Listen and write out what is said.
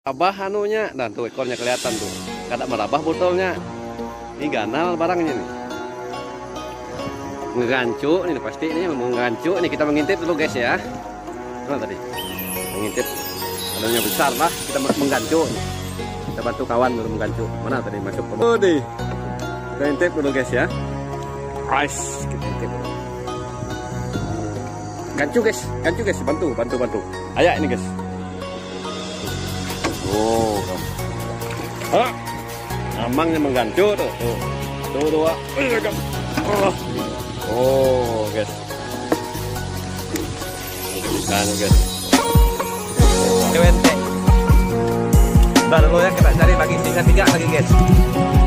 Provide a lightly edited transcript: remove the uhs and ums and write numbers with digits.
Merabah anunya, dan tuh ekornya kelihatan tuh. Kada merabah botolnya. Ini ganal barangnya nih. Ngegancu, ini pasti ini mau ngegancu. Ini kita mengintip dulu guys ya. Mana tadi? Mengintip. Adanya besar lah, kita menggancu. Kita bantu kawan dulu menggancu. Mana tadi masuk? Oh deh. Kita intip dulu guys ya. Guys, kita intip. Gancu guys, bantu. Ayo ini guys. Oh, amangnya menggancu tuh. Tuh dua. Oh, guys. Kan guys. Udah dulu ya, kita cari lagi sisa 3 lagi guys.